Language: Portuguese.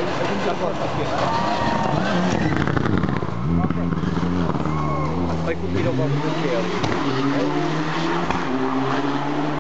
Já pode aqui. Vai curtir o vamos aqui ali.